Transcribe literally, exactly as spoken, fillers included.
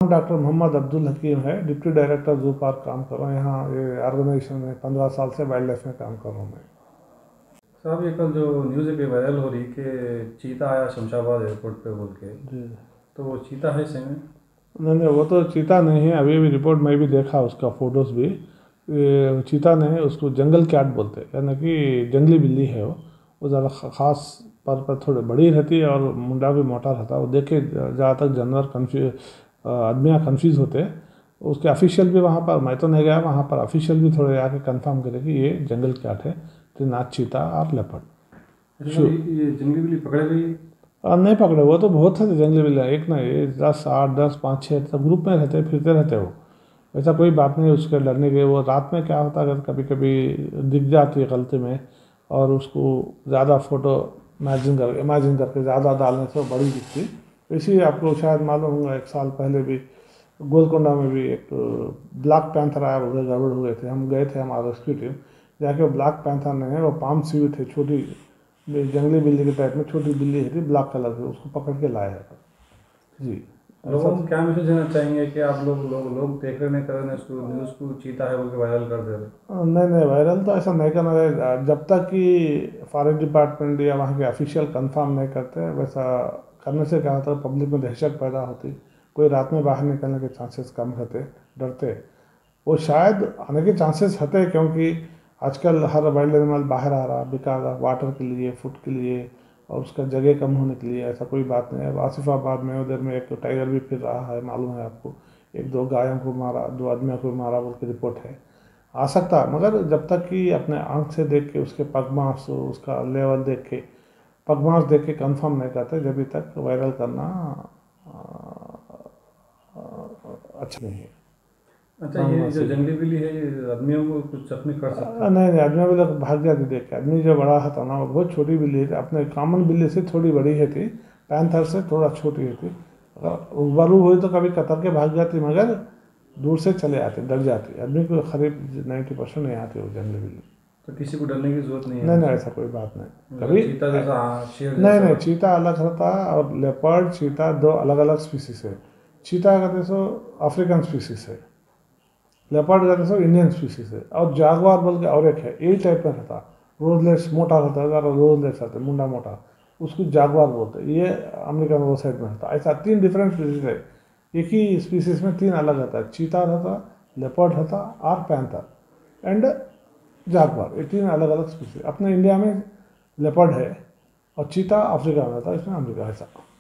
Doctor Mohammad Abdul हकीम है, deputy director zoo park काम कर रहा हूँ यहाँ ये ऑर्गेनाइजेशन में। पंद्रह साल से वाइल्ड लाइफ में काम कर रहा हूँ मैं। साहब ये कल जो न्यूज़ पे वायरल हो रही कि चीता आया शमशाबाद एयरपोर्ट पे बोल के, जी तो वो चीता है सही में? नहीं नहीं, वो तो चीता नहीं है। अभी भी रिपोर्ट में भी देखा उसका फोटोज भी, ये चीता नहीं है, उसको जंगल कैट बोलते हैं, यानी कि जंगली बिल्ली है वो। वो ज़्यादा ख़ास पर पर थोड़ी बड़ी रहती है और मुंडा भी मोटा रहता है। वो देख के ज़्यादातर जानवर कन्फ्यूज, आदमियाँ कन्फ्यूज़ होते हैं। उसके ऑफिशियल भी वहाँ पर, मैं तो नहीं गया वहाँ पर, ऑफिशियल भी थोड़े आके कंफर्म करे कि ये जंगल कैट है, तो नाच चीता और लेपर्ड। अच्छा सर, ये ये जंगली बिल्ली पकड़े गई? और नहीं पकड़े, वो तो बहुत थे जंगली बिल्ली, एक ना ये दस आठ दस पाँच छः सब ग्रुप में रहते फिरते रहते वो। ऐसा कोई बात नहीं उसके डरने की। वो रात में क्या होता है, कभी कभी दिख जाती है गलती में, और उसको ज़्यादा फोटो इमेजिन कर इमेजिन करके ज़्यादा डालने से वो बड़ी दिखती। इसी आपको शायद मालूम होगा, एक साल पहले भी गोलकोंडा में भी एक ब्लैक पैंथर आया, उधर गड़बड़ हो गए थे। हम गए थे, हमारा रेस्क्यू टीम जाके, वो ब्लैक पैंथर नहीं है, वो पाम सीवी थे, छोटी जंगली बिल्ली के टाइप में छोटी बिल्ली थी ब्लैक कलर की, उसको पकड़ के लाया है जी। लोगों को क्या मैसेज देना चाहेंगे कि आप लोग लोग लोग देख रहे नहीं कर रहे हैं इसको, न्यूज़ को चीता है बोल के वायरल कर दे रहे? नहीं नहीं, वायरल तो ऐसा नहीं करना है, जब तक कि फॉरेस्ट डिपार्टमेंट या वहाँ के ऑफिशियल कंफर्म नहीं करते। वैसा करने से क्या होता है, पब्लिक में दहशत पैदा होती, कोई रात में बाहर निकलने के चांसेस कम रहते, डरते। वो शायद आने के चांसेस होते, क्योंकि आजकल हर वाइल्ड एनिमल बाहर आ रहा, बिका रहा, वाटर के लिए, फूड के लिए, और उसका जगह कम होने के लिए। ऐसा कोई बात नहीं है। आसिफाबाद में उधर में एक टाइगर भी फिर रहा है, मालूम है आपको। एक दो गायों को मारा, दो आदमियों को मारा बोल के रिपोर्ट है। आ सकता है, मगर जब तक कि अपने आंख से देख के, उसके पगमार्क्स, उसका लेवल देख के, पगमार्क्स देख के कंफर्म नहीं करते, जब तक वायरल करना अच्छा नहीं है। अच्छा, ये जो जंगली बिल्ली है ये आदमियों को कुछ जख्मी कर सकता है? नहीं नहीं, आदमी भी लोग भाग जाती देख के। आदमी जो बड़ा था ना, वो बहुत छोटी बिल्ली थी, अपने कॉमन बिल्ली से थोड़ी बड़ी है थी, पैंथर से थोड़ा छोटी है थी। उबारू हुई तो कभी कतर के भाग जाती, मगर दूर से चले आते, डर जाती। आदमी को करीब नाइन्टी परसेंट नहीं आती वो जंगली बिल्ली। तो किसी को डरने की जरूरत नहीं है? नहीं नहीं, ऐसा कोई बात नहीं कभी। चीता जैसा, हाँ, शेर नहीं जैसा? नहीं, चीता अलग रहता है, और लेपर्ड चीता दो अलग अलग स्पीसीज है। चीता कहते सो अफ्रीकन स्पीसीज है, लेपर्ड कहते सो इंडियन स्पीसीज है, और जागवार बोल के और एक है, यही टाइप में रहता। रोजलेस मोटा रहता है, रोजलेस रहता है, मुंडा मोटा, उसको जागवार बोलते हैं। ये अमेरिकन वो साइड में रहता है। ऐसा तीन डिफरेंट स्पीसीज है, एक ही स्पीसीज में तीन अलग रहता है। चीता रहता, लेपर्ड रहता, और पैंथर एंड जागवार, ये तीन अलग अलग स्पीसीज। अपने इंडिया में लेपर्ड है, और चीता अफ्रीका में रहता है, इसमें अमेरिका है।